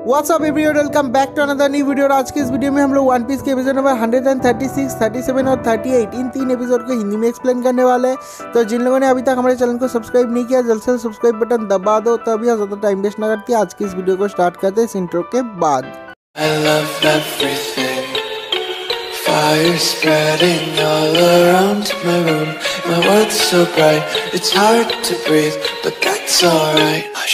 WhatsApp everyone, welcome back to another new video. और आज के इस वीडियो में हम लोग वन पीस के एपिसोड नंबर 136, 37 और 38 इन 3 एपिसोड को हिंदी में एक्सप्लेन करने वाले हैं। तो जिन लोगों ने अभी तक हमारे चैनल को सब्सक्राइब नहीं किया, जल्द से सब्सक्राइब बटन दबा दो। तो अभी ज़्यादा टाइम वेस्ट ना करते आज की इस वीडियो को स्टार्ट करते हैं इस इंट्रो के बाद। Fire spreading all around my room. My world's so bright, it's hard to breathe, but that's alright. Hush.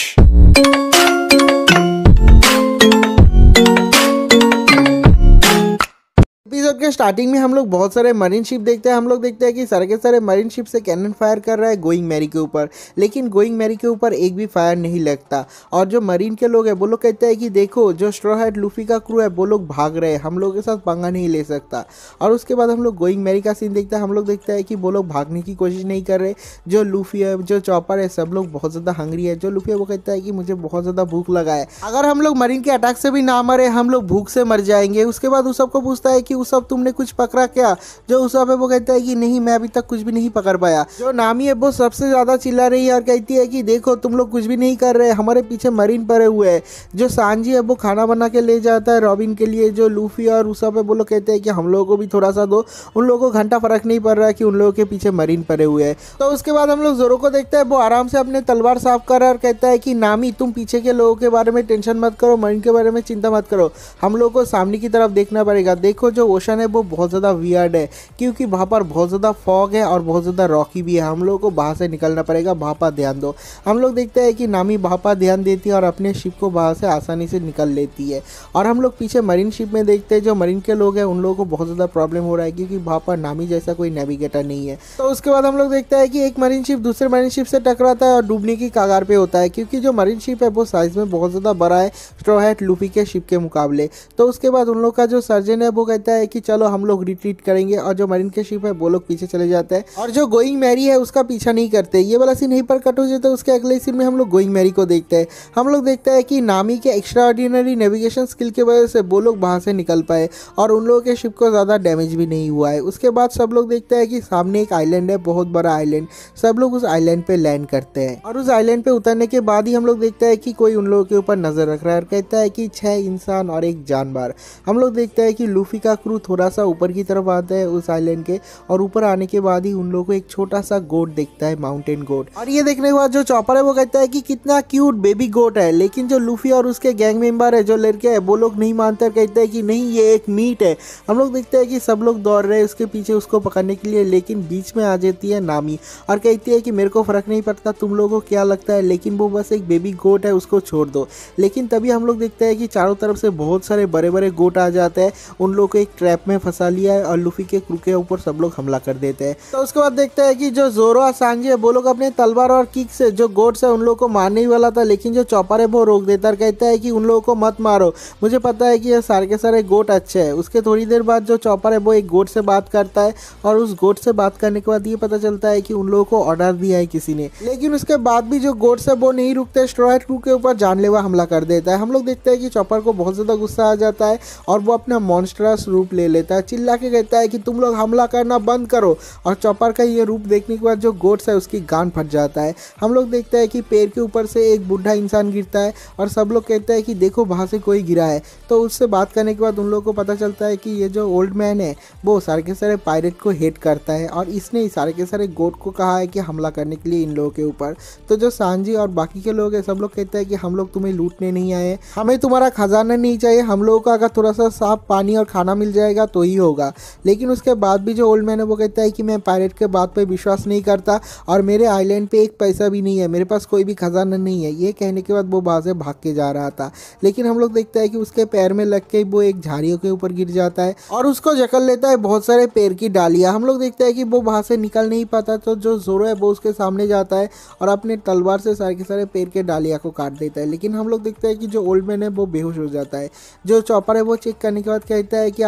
Episode के स्टार्टिंग में हम लोग बहुत सारे मरीन शिप देखते हैं। हम लोग देखते हैं कि सारे के सारे मरीन शिप से कैनन फायर कर रहा है गोइंग मैरी के ऊपर, लेकिन गोइंग मैरी के ऊपर एक भी फायर नहीं लगता। और जो मरीन के लोग हैं वो लोग कहते हैं कि देखो जो स्ट्रॉ हैट लूफी का क्रू है वो लोग भाग रहे हैं, हम लोग के साथ पंगा नहीं ले सकता। और उसके बाद हम लोग गोइंग मैरी का सीन देखते हैं। हम लोग देखते हैं कि वो लोग भागने की कोशिश नहीं कर रहे। जो लूफी है, जो चॉपर है, सब लोग बहुत ज़्यादा हंग्री है। जो लूफी है वो कहता है कि मुझे बहुत ज़्यादा भूख लगा है, अगर हम लोग मरीन के अटैक से भी ना मरे हम लोग भूख से मर जाएंगे। उसके बाद उस सबको पूछता है कि उस सब तुमने कुछ पकड़ा क्या? जो उसाप है वो कहता है कि नहीं, मैं अभी तक कुछ भी नहीं पकड़ पाया। जो नामी है वो सबसे ज्यादा चिल्ला रही है और कहती है कि देखो तुम लोग कुछ भी नहीं कर रहे, हमारे पीछे मरीन पड़े हुए हैं। जो सांजी है वो खाना बना के ले जाता है रॉबिन के लिए। जो लूफी और उसाप है वो लोग कहते हैं कि हम लोगों को भी थोड़ा सा दो। उन लोगों को घंटा फर्क नहीं पड़ रहा है कि उन लोगों के पीछे मरीन पड़े हुए हैं। तो उसके बाद हम लोग जोरो को देखते हैं, वो आराम से अपने तलवार साफ कर रहा है और कहता है कि नामी तुम पीछे के लोगों के बारे में टेंशन मत करो, मरीन के बारे में चिंता मत करो, हम लोग को सामने की तरफ देखना पड़ेगा। देखो जो ओशन है वो बहुत ज़्यादा वियर्ड है क्योंकि वहाँ पर बहुत ज़्यादा फॉग है और बहुत ज़्यादा रॉकी भी है, हम लोग को वहाँ से निकलना पड़ेगा, वहाँ पर ध्यान दो। हम लोग देखते हैं कि नामी वहाँ पर ध्यान देती है और अपने शिप को वहाँ से आसानी से निकल लेती है। और हम लोग पीछे मरीन शिप में देखते हैं जो मरीन के लोग हैं उन लोगों को बहुत ज़्यादा प्रॉब्लम हो रहा है क्योंकि वहाँ पर नामी जैसा कोई नेविगेटर नहीं है। तो उसके बाद हम लोग देखते हैं कि एक मरीन शिप दूसरे मरीन शिप से टकराता है और डूबने की कगार पे होता है क्योंकि जो मरीन शिप है वो साइज में बहुत ज़्यादा बड़ा है स्ट्रॉ हैट लूफी के शिप के मुकाबले। तो उसके बाद उन लोग का जो सर्जन है वो कहता है कि चलो हम लोग रिट्रीट करेंगे और जो मरीन के शिप है वो लोग पीछे चले जाते हैं और जो गोइंग मैरी है उसका पीछा नहीं करते। ये वाला सीन यहीं पर कट हो जाता है। उसके अगले सीन में हम लोग गोइंग मैरी को देखते हैं। हम लोग देखते हैं कि नामी के एक्स्ट्रा ऑर्डिनरी नेविगेशन स्किल की वजह से वो लोग वहाँ से निकल पाए और उन लोगों के शिप को ज़्यादा डैमेज भी नहीं हुआ है। उसके बाद सब लोग देखते हैं कि सामने एक आइलैंड है, बहुत बड़ा आइलैंड। सब लोग उस आइलैंड पे लैंड करते हैं और उस आइलैंड पे उतरने के बाद ही हम लोग देखते हैं कि कोई उन लोगों के ऊपर नजर रख रहा है और कहता है कि 6 इंसान और एक जानवर। हम लोग देखते हैं कि लूफी का क्रू थोड़ा सा ऊपर की तरफ आता है उस आइलैंड के, और ऊपर आने के बाद ही उन लोगों को एक छोटा सा गोट दिखता है, माउंटेन गोट। और ये देखने के बाद जो चॉपर है वो कहता है कि कितना क्यूट बेबी गोट है, लेकिन जो लूफी और उसके गैंग मेंबर है जो लड़के हैं वो लोग नहीं मानते, कहते हैं कि नहीं ये एक मीट है। हम लोग देखते हैं कि सब लोग दौड़ रहे हैं उसके पीछे उसको पकड़ने के लिए, लेकिन बीच में आ जाती है नामी और कहती है कि मेरे को फर्क नहीं पड़ता तुम लोगों को क्या लगता है, लेकिन वो बस एक बेबी गोट है, उसको छोड़ दो। लेकिन तभी हम लोग देखते हैं कि चारों तरफ से बहुत सारे बड़े बड़े गोट आ जाते हैं, उन लोगों को एक ट्रैप में फंसा लिया है और लूफी के क्रू के ऊपर सब लोग हमला कर देते हैं। तो उसके बाद देखते हैं कि जो जोरो और सांजी है वो लोग अपने तलवार और किक से जो गोट्स है उन लोगों को मारने ही वाला था, लेकिन जो चॉपर है वो रोक देता है, कहता है कि उन लोगों को मत मारो, मुझे पता है कि ये सारे के सारे गोट अच्छे हैं। उसके थोड़ी देर बाद जो चॉपर है वो एक गोट से बात करता है और उस गोट से बात करने के बाद ये पता चलता है कि उन लोगों को ऑर्डर दिया है किसी ने, लेकिन उसके बाद भी जो गोट्स है वो नहीं रुकते, स्ट्रॉ हैट क्रू के ऊपर जानलेवा हमला कर देता है। हम लोग देखते हैं कि चॉपर को बहुत ज़्यादा गुस्सा आ जाता है और वो अपना मॉन्स्टरस रूप ले लेता है, चिल्ला के कहता है कि तुम लोग हमला करना बंद करो। और चॉपर का ये रूप देखने के बाद जो गोट्स है उसकी गान फट जाता है। हम लोग देखते हैं कि पेड़ के ऊपर से एक बूढ़ा इंसान गिरता है और सब लोग कहते हैं कि देखो वहाँ से कोई गिरा है। तो उससे बात करने के बाद उन लोगों को पता चलता है कि ये जो ओल्ड मैन है वो सारे के सारे पायरेट को हेट करता है और इसने सारे के सारे गोट को कहा है कि हमला करने के लिए इन लोगों के ऊपर। तो जो सांजी और बाकी के लोग हैं सब लोग कहते हैं कि हम लोग तुम्हें लूटने नहीं आए, हमें तुम्हारा खजाना नहीं चाहिए, हम लोगों को अगर थोड़ा सा साफ पानी और खाना मिल जाएगा तो ही होगा। लेकिन उसके बाद भी जो ओल्ड मैन है वो कहता है कि मैं पायरेट के बात पे विश्वास नहीं करता और मेरे आइलैंड पे एक पैसा भी नहीं है, मेरे पास कोई भी खजाना नहीं है। ये कहने के बाद वो वहाँ से भाग के जा रहा था, लेकिन हम लोग देखते हैं कि उसके पैर में लग के वो एक झाड़ियों के ऊपर गिर जाता है और उसको जकड़ लेता है बहुत सारे पेड़ की डालियाँ। हम लोग देखते हैं कि वो वहाँ से निकल नहीं पाता, तो जो जोरो है वो उसके सामने जाता है और अपने तलवार से सारे के सारे पेड़ के डालियाँ को काट देता है। लेकिन हम लोग देखते हैं कि जो ओल्ड मैन है वो बेहोश हो जाता है। जो चॉपर है वो चेक करने के बाद कहता है कि यार इसका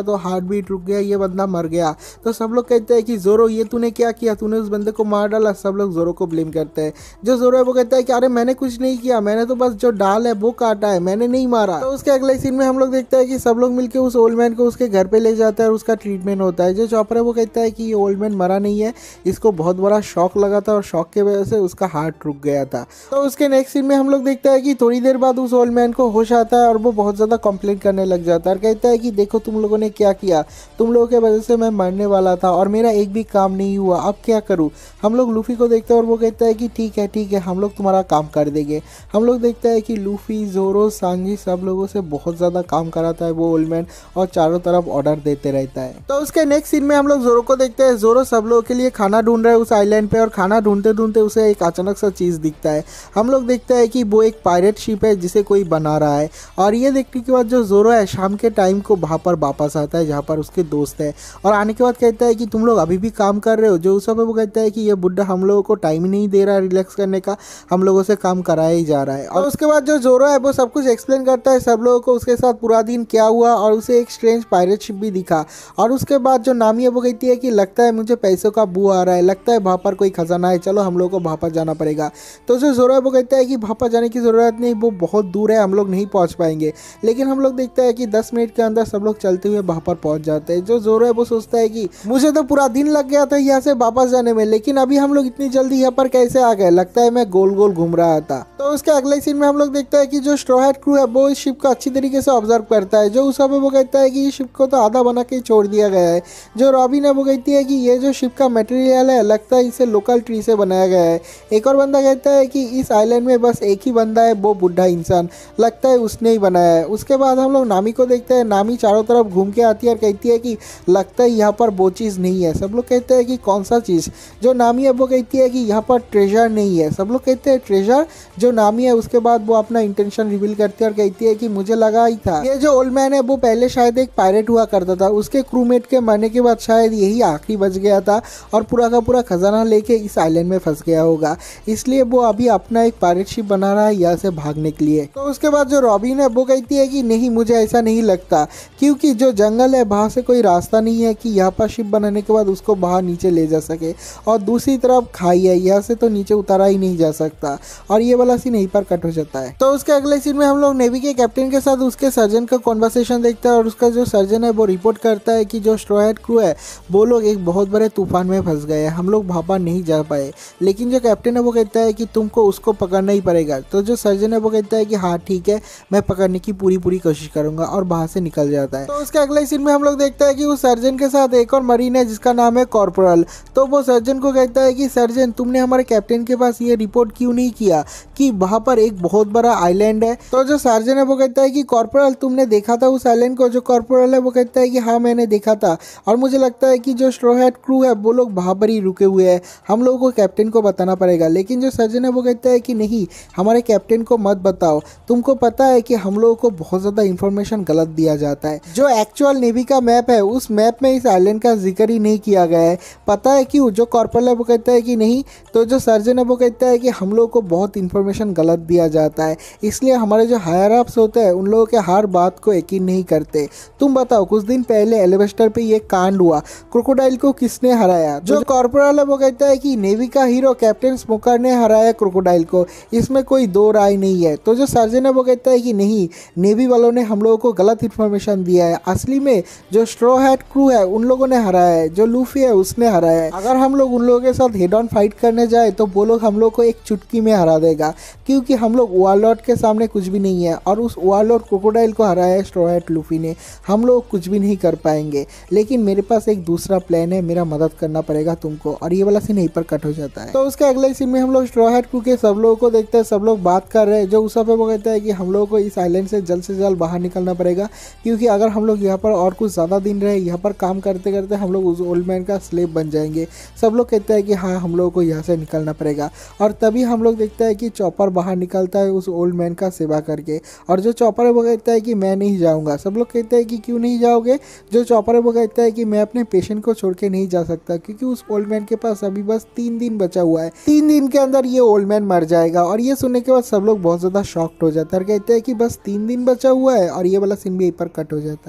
तो हार्ट बीट रुक गया, ये बंदा मर गया। तो सब लोग कहते हैं कि जोरो ये तूने क्या किया, तूने उस बंदे को मार डाला। सब लोग जोरो को ब्लेम करते हैं। जो जोरो है वो कहता है कि अरे मैंने कुछ नहीं किया, मैंने तो बस जो डाल है वो काटा है, मैंने नहीं मारा। तो उसके अगले सीन में हम लोग देखते हैं कि सब लोग मिलकर उस ओल्ड मैन को उसके घर पे ले जाता है और उसका ट्रीटमेंट होता है। जो चॉपर है वो कहता है कि ये ओल्ड मैन मरा नहीं है, इसको बहुत बड़ा शॉक लगा था और शॉक की वजह से उसका हार्ट रुक गया था। तो उसके नेक्स्ट सीन में हम लोग देखते हैं कि थोड़ी देर बाद उस ओल्ड मैन को होश आता है और वो बहुत ज़्यादा कंप्लेन करने लग जाता है और कहता है कि देखो तुम लोगों ने क्या किया, तुम लोगों की वजह से मैं मरने वाला था और मेरा एक भी काम नहीं हुआ, अब क्या करूँ। हम लोग लूफी को देखते हैं और वो कहता है कि ठीक है हम लोग तुम्हारा काम कर देंगे। हम लोग देखते हैं कि लूफी, जोरो, सांजी सब लोगों से बहुत ज़्यादा काम कराता है वो ओल्ड मैन और चारों तरफ ऑर्डर देते रहता है। तो उसके नेक्स्ट सीन में हम लोग जोरो को देखते हैं। जोरो सब लोगों के लिए खाना ढूंढ रहा है उस आइलैंड पे और खाना ढूंढते ढूंढते उसे एक अचानक सा चीज़ दिखता है। हम लोग देखते हैं कि वो एक पायरेट शिप है जिसे कोई बना रहा है और ये देखने के बाद जो जोरो है शाम के टाइम को वहाँ पर वापस आता है जहाँ पर उसके दोस्त है और आने के बाद कहता है कि तुम लोग अभी भी काम कर रहे हो। जो उस समय वो कहता है कि ये बुड्ढा हम लोगों को टाइम ही नहीं दे रहा है रिलैक्स करने का, हम लोगों से काम कराया ही जा रहा है। और उसके बाद जो जोरो है वो सब कुछ एक्सप्लेन करता है सब लोगों को, उसके साथ पूरा दिन क्या हुआ और उसे एक स्ट्रेंज पायरेट शिप भी दिखा। और उसके बाद जो नामी है वो कहती है कि लगता है मुझे पैसों का बू आ रहा है, लगता है वहाँ पर कोई खजाना है, चलो हम लोग को वहाँ पर जाना पड़ेगा। तो जो जोरो है वो कहता है कि वहाँ पर जाने की ज़रूरत नहीं, वो बहुत दूर है, हम लोग नहीं पहुँच पाएंगे। लेकिन हम लोग देखते हैं कि 10 मिनट के अंदर सब लोग चलते हुए वहाँ पर पहुँच जाते हैं। जो जोरो है वो सोचता है कि मुझे तो पूरा दिन लग गया था यहाँ से वापस जाने में, लेकिन अभी हम लोग इतनी जल्दी यहाँ पर कैसे आ गए, लगता है मैं गोल गोल घूम रहा था। तो उसके अगले सीन में हम लोग देखते हैं कि जो स्ट्रॉ हैट क्रू है वो इस शिप को अच्छी तरीके से ऑब्जर्व करता है। जो उस समय वो कहता है कि इस शिप को तो आधा बना के छोड़ दिया गया है। जो रॉबिन है वो कहती है कि ये जो शिप का मटेरियल है लगता है इसे लोकल ट्री से बनाया गया है। एक और बंदा कहता है कि इस आइलैंड में बस एक ही बंदा है, वो बुढ़ा इंसान, लगता है उसने ही बनाया है। उसके बाद हम लोग नामी को देखते हैं। नामी चारों तरफ घूम के आती है और कहती है कि लगता है यहाँ पर वो चीज़ नहीं है। सब लोग कहते हैं कि कौन सा चीज़। जो नामी है वो कहती है कि यहाँ पर ट्रेजर नहीं है। सब लोग कहते हैं ट्रेजर। जो नामी है उसके बाद वो अपना इंटेंशन रिवील करती है और कहती है कि मुझे लगा ही था ये जो ओल्ड मैन है वो पहले शायद एक पायरेट हुआ करता था, उसके क्रूमेट के मरने के बाद शायद यही आखिरी बच गया था और पूरा का पूरा खजाना लेके इस आइलैंड में फंस गया होगा, इसलिए वो अभी अपना एक पायरेट शिप बना रहा है यहाँ से भागने के लिए। तो उसके बाद जो रॉबिन है वो कहती है कि नहीं, मुझे ऐसा नहीं लगता, क्योंकि जो जंगल है वहाँ से कोई रास्ता नहीं है कि यहाँ पर शिप बनाने के बाद उसको बाहर नीचे ले जा सके, और दूसरी तरफ खाई है, यहाँ से तो नीचे उतारा ही नहीं जा सकता। और ये वाला सीन यहीं पर कट हो जाता है। तो उसके अगले सीन में हम लोग नेवी के कैप्टन के साथ उसके सर्जन का कॉन्वर्सेशन देखते हैं और उसका जो सर्जन है वो रिपोर्ट करता है कि जो स्ट्रॉ हैट क्रू है वो लोग एक बहुत बड़े तूफान में फंस गए हैं, हम लोग वहाँ पर नहीं जा पाए। लेकिन जो कैप्टन है वो कहता है कि तुमको उसको पकड़ना ही पड़ेगा। तो जो सर्जन है वो कहता है कि हाँ ठीक है, मैं पकड़ने की पूरी कोशिश करूंगा, और वहाँ से निकल जाता है। तो उसके अगले सीन में हम लोग देखते हैं कि उस सर्जन के साथ एक और मरीन है जिसका नाम है कॉर्पोरल। तो वो सर्जन को कहता है कि सर्जन, तुमने हमारे कैप्टन के पास ये रिपोर्ट क्यों नहीं किया कि वहाँ पर एक बहुत बड़ा आइलैंड है। तो जो सर्जन है वो कहता है कि कॉर्पोरल, तुमने देखा था उस आइलैंड को। जो कॉर्पोरल है वो कहता है कि हाँ मैंने देखा था, और मुझे लगता है कि जो स्ट्रॉ हैट क्रू है वो लोग वहाँ पर ही रुके हुए हैं, हम लोगों को कैप्टन को बताना पड़ेगा। लेकिन जो सर्जन है वो कहता है कि नहीं, हमारे कैप्टन को मत बताओ, तुमको पता है कि हम लोगों को बहुत ज़्यादा इंफॉर्मेशन गलत दिया जाता है। जो एक्चुअल नेवी का मैप है उस मैप में इस आइलैंड का जिक्र ही नहीं किया गया है, पता है क्यों। जो कॉर्पोरल है वो कहता है कि नहीं। तो जो सर्जन है वो कहता है कि हम लोगों को बहुत इंफॉर्मेशन गलत दिया जाता है, इसलिए हमारे जो हायर अप्स होते हैं उन लोगों के हर बात को यकीन नहीं करते। तुम बताओ, कुछ दिन पहले एलिवेस्टर पे ये कांड हुआ, क्रोकोडाइल को किसने हराया। जो कॉर्पोरल है वो कहता है कि नेवी का हीरो कैप्टन स्मोकर ने हराया क्रोकोडाइल को, इसमें कोई दो राय नहीं है। तो जो सर्जन है वो कहता है कि नहीं, नेवी वालों ने हम लोगों को गलत इन्फॉर्मेशन दिया है, असली में जो स्ट्रॉ हैट क्रू है उन लोगों ने हराया है, जो लूफी है उसने हराया है। अगर हम लोग उन लोगों के साथ हेड ऑन फाइट करने जाए तो वो लोग हम लोग को एक चुटकी में हरा देगा, क्योंकि हम लोग वारलॉर्ड के सामने कुछ भी नहीं है, और उस वारलॉर्ड क्रोकोडाइल को हराया है स्ट्रॉ हैट लूफी ने, हम लोग कुछ भी नहीं कर पाएंगे। लेकिन मेरे पास एक दूसरा प्लान है, मेरा मदद करना पड़ेगा तुमको। और ये वाला सीन यहीं पर कट हो जाता है। तो उसके अगले सीन में हम लोग स्ट्रॉ हैट क्रू के सब लोगों को देखते हैं, सब लोग बात कर रहे हैं। जो उस पे वो कहता है कि हम लोगों को इस आइलैंड से जल्द बाहर निकलना पड़ेगा, क्योंकि अगर हम लोग यहाँ पर और कुछ ज़्यादा दिन रहे, यहाँ पर काम करते करते हम लोग उस ओल्ड मैन का स्लेव बन जाएंगे। सब लोग कहते हैं कि हाँ हम लोगों को यहाँ से निकलना पड़ेगा। और तभी हम लोग देखते हैं कि चॉपर बाहर निकलता है उस ओल्ड मैन का सेवा करके, और जो चॉपर है वो कहता है कि मैं नहीं जाऊँगा। सब लोग कहते हैं कि क्यों नहीं जाओगे। जो चॉपर है वो कहता है कि मैं अपने पेशेंट को छोड़ के नहीं जा सकता, क्योंकि उस ओल्ड मैन के पास अभी बस 3 दिन बचा हुआ है, 3 दिन के अंदर ये ओल्ड मैन मर जाएगा। और ये सुनने के बाद सब लोग बहुत ज़्यादा शॉक्ड हो जाता है, कहते हैं कि बस 3 दिन बचा हुआ है, और ये वाला सीन भी यहीं पर कट हो जाता है। तो उसके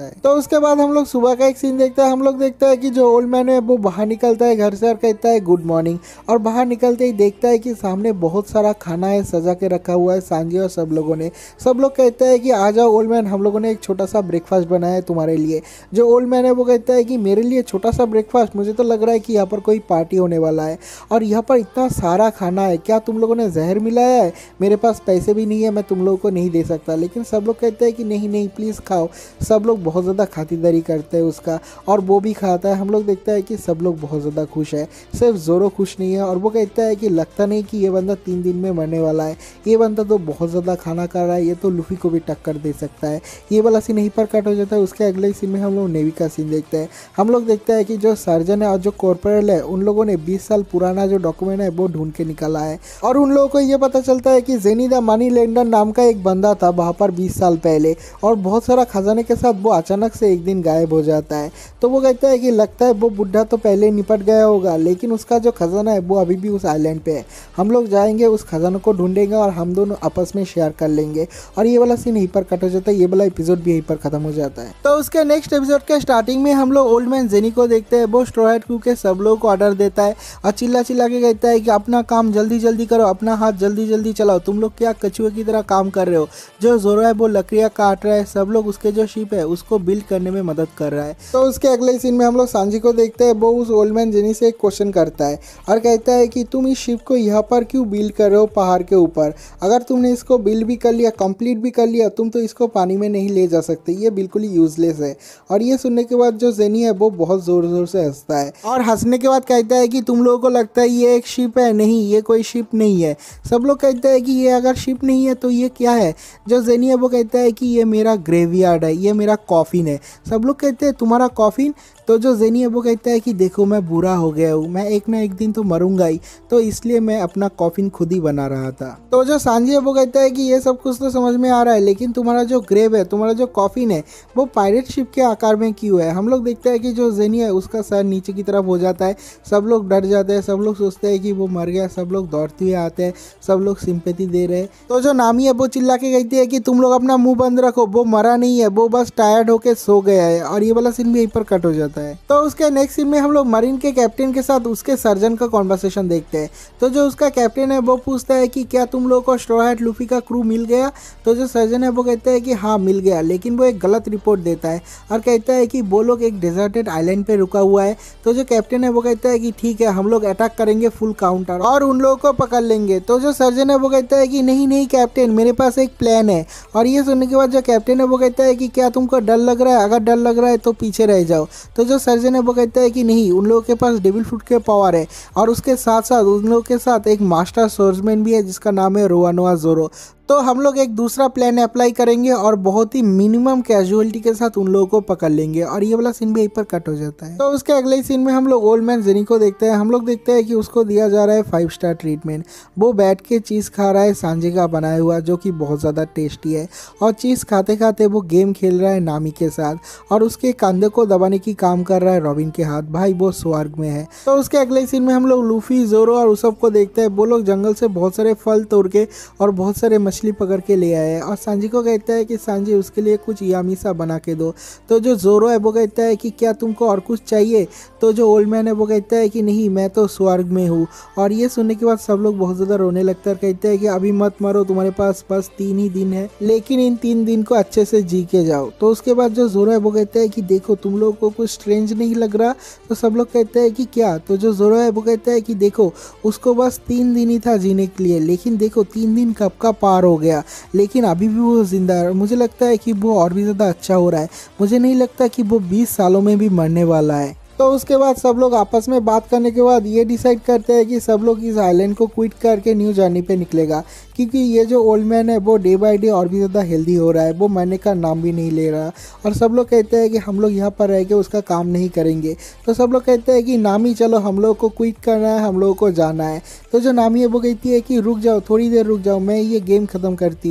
उसके बाद हम लोग सुबह का एक सीन देखते हैं। हम लोग देखते हैं कि जो ओल्ड मैन है वो बाहर निकलता है घर से और कहता है गुड मॉर्निंग, और बाहर निकलते ही देखता है कि सामने बहुत सारा खाना है सजा के रखा हुआ है सांजी और सब लोगों ने। सब लोग कहते हैं कि आ जाओ ओल्ड मैन, हम लोगों ने एक छोटा सा ब्रेकफास्ट बनाया है तुम्हारे लिए। जो ओल्ड मैन है वो कहता है कि मेरे लिए छोटा सा ब्रेकफास्ट, मुझे तो लग रहा है कि यहाँ पर कोई पार्टी होने वाला है और यहाँ पर इतना सारा खाना है, क्या तुम लोगों ने जहर मिलाया है? मेरे पास पैसे भी नहीं है, मैं तुम लोगों को नहीं दे सकता। लेकिन सब लोग कहते हैं कि नहीं नहीं प्लीज़ खाओ। सब लोग बहुत ज़्यादा खातिरदारी करते हैं उसका और वो भी खाता है। हम लोग देखते हैं कि सब लोग बहुत ज़्यादा खुश है, सिर्फ जोरो खुश नहीं है। और वो कहता है कि लगता नहीं कि ये बंदा 3 दिन में मरने वाला है, ये बंदा तो बहुत ज़्यादा खाना खा रहा है, ये तो लूफी को भी टक्कर दे सकता है। ये वाला सीन यहीं पर कट हो जाता है। उसके अगले सीन में हम लोग नेवी का सीन देखते हैं। हम लोग देखते हैं कि जो सर्जन है और जो कॉर्पोरल है उन लोगों ने 20 साल पुराना जो डॉक्यूमेंट है वो ढूंढ के निकाला है और उन लोगों को ये पता चलता है कि जेनी द मनी लेंडर नाम का एक बंदा था वहाँ पर 20 साल पहले और बहुत सारा खजाने के साथ वो अचानक से एक दिन गायब हो जाता है। तो वो कहता है कि लगता है वो बुढ़ा तो पहले निपट गया होगा, लेकिन उसका जो खजाना है वो अभी भी उस आइलैंड पे है। हम लोग जाएंगे उस खजाने को ढूंढेंगे और हम दोनों आपस में शेयर कर लेंगे। और ये वाला सीन यहीं पर कट हो जाता है, ये वाला एपिसोड भी यहीं पर खत्म हो जाता है। तो उसके नेक्स्ट एपिसोड के स्टार्टिंग में हम लोग ओल्ड मैन जेनी को देखते हैं। वो स्ट्रॉ हैट क्रू के सब लोगों को ऑर्डर देता है और चिल्ला चिल्ला के कहता है कि अपना काम जल्दी जल्दी करो, अपना हाथ जल्दी जल्दी चलाओ, तुम लोग क्या कछुए की तरह काम कर रहे हो। जो जोरो है वो लकड़ियाँ काट रहा है, सब लोग उसके जो शिप है उसको बिल्ड करने में मदद कर रहा है। तो उसके अगले सीन में हम लोग सांजी को देखते हैं। वो उस ओल्ड मैन जेनी से एक क्वेश्चन करता है और कहता है कि तुम इस शिप को यहाँ पर क्यों बिल्ड कर रहे हो पहाड़ के ऊपर? अगर तुमने इसको बिल्ड भी कर लिया, कंप्लीट भी कर लिया, तुम तो इसको पानी में नहीं ले जा सकते, ये बिल्कुल ही यूजलेस है। और ये सुनने के बाद जो जेनी है वो बहुत जोर जोर से हंसता है और हंसने के बाद कहता है कि तुम लोगों को लगता है ये एक शिप है, नहीं ये कोई शिप नहीं है। सब लोग कहते हैं कि ये अगर शिप नहीं है तो ये क्या है? जो जेनी है वो कहता है कि ये मेरा ग्रेवयार्ड है, ये मेरा कॉफिन है। सब लोग कहते हैं तुम्हारा कॉफिन? तो जो जेनी है वो कहता है कि देखो मैं बुरा हो गया हूँ, मैं एक ना एक दिन तो मरूंगा ही, तो इसलिए मैं अपना कॉफिन खुद ही बना रहा था। तो जो सांजी है वो कहता है कि ये सब कुछ तो समझ में आ रहा है, लेकिन तुम्हारा जो ग्रेव है, तुम्हारा जो कॉफिन है वो पायरेट शिप के आकार में क्यों है? हम लोग देखते हैं कि जो जेनी है उसका सर नीचे की तरफ हो जाता है, सब लोग डर जाते हैं, सब लोग सोचते हैं कि वो मर गया, सब लोग दौड़ते हुए आते हैं, सब लोग सिंपैथी दे रहे हैं। तो जो नामी है वो चिल्ला के कहती है कि तुम लोग अपना मुंह बंद रखो, वो मरा नहीं है, वो बस टायर्ड होके सो गया है। और ये वाला सीन भी यहीं पर कट हो जाता है। तो उसके नेक्स्ट सीन में हम लोग मरीन के कैप्टन के साथ उसके सर्जन का कॉन्वर्सेशन देखते हैं। तो जो उसका कैप्टन है वो पूछता है कि क्या तुम लोगों को स्ट्रॉ हैट लूफी का क्रू मिल गया? तो जो सर्जन है वो कहता है कि हाँ मिल गया, लेकिन वो एक गलत रिपोर्ट देता है और कहता है कि वो लोग एक डेजर्टेड आइलैंड पे रुका हुआ है। तो जो कैप्टन है वो कहता है कि ठीक है, हम लोग अटैक करेंगे फुल काउंटर और उन लोगों को पकड़ लेंगे। तो जो सर्जन है वो कहता है कि नहीं नहीं कैप्टन, मेरे पास एक प्लान है। और ये सुनने के बाद जो कैप्टन है वो कहता है कि क्या तुमको डर लग रहा है? अगर डर लग रहा है तो पीछे रह जाओ। तो जो सर्जन है वो कहता है कि नहीं, उन लोगों के पास डेविल फ्रूट के पावर है और उसके साथ साथ उन लोगों के साथ एक मास्टर सोर्समैन भी है जिसका नाम है रोआनोआ जोरो। तो हम लोग एक दूसरा प्लान अप्लाई करेंगे और बहुत ही मिनिमम कैजुअलिटी के साथ उन लोगों को पकड़ लेंगे। और ये वाला सीन भी यहीं पर कट हो जाता है। तो उसके अगले सीन में हम लोग ओल्ड मैन जेनी को देखते हैं। हम लोग देखते हैं कि उसको दिया जा रहा है 5 स्टार ट्रीटमेंट। वो बैठ के चीज़ खा रहा है सांजी का बनाया हुआ, जो कि बहुत ज़्यादा टेस्टी है। और चीज़ खाते खाते वो गेम खेल रहा है नामी के साथ और उसके कंधे को दबाने की काम कर रहा है रॉबिन के हाथ। भाई वो स्वर्ग में है। तो उसके अगले सीन में हम लोग लूफी, जोरो और उसब को देखते हैं। वो लोग जंगल से बहुत सारे फल तोड़ के और बहुत सारे मछली पकड़ के ले आए और सांजी को कहता है कि सांजी उसके लिए कुछ यामी सा बना के दो। तो जो जोरो है वो कहता है कि क्या तुमको और कुछ चाहिए? तो जो ओल्ड मैन है वो कहता है कि नहीं, मैं तो स्वर्ग में हूँ। और ये सुनने के बाद सब लोग बहुत ज़्यादा रोने लगता है, कहते हैं कि अभी मत मरो, तुम्हारे पास बस 3 ही दिन है, लेकिन इन 3 दिन को अच्छे से जी के जाओ। तो उसके बाद जो जोरो है वो कहता है कि देखो तुम लोग को कुछ स्ट्रेंज नहीं लग रहा? तो सब लोग कहते हैं कि क्या? तो जो जोरो है वो कहता है कि देखो उसको बस 3 दिन ही था जीने के लिए, लेकिन देखो 3 दिन कब का पार हो गया, लेकिन अभी भी वो जिंदा है। मुझे लगता है कि वो और भी ज़्यादा अच्छा हो रहा है, मुझे नहीं लगता कि वो 20 सालों में भी मरने वाला है। तो उसके बाद सब लोग आपस में बात करने के बाद ये डिसाइड करते हैं कि सब लोग इस आइलैंड को क्विट करके न्यू जर्नी पे निकलेगा, क्योंकि ये जो ओल्ड मैन है वो डे बाय डे और भी ज़्यादा हेल्दी हो रहा है, वो मरने का नाम भी नहीं ले रहा। और सब लोग कहते हैं कि हम लोग यहाँ पर रह के उसका काम नहीं करेंगे। तो सब लोग कहते हैं कि नामी चलो, हम लोग को क्विट करना है, हम लोगों को जाना है। तो जो नामी है वो कहती है कि रुक जाओ, थोड़ी देर रुक जाओ, मैं ये गेम ख़त्म करती हूँ।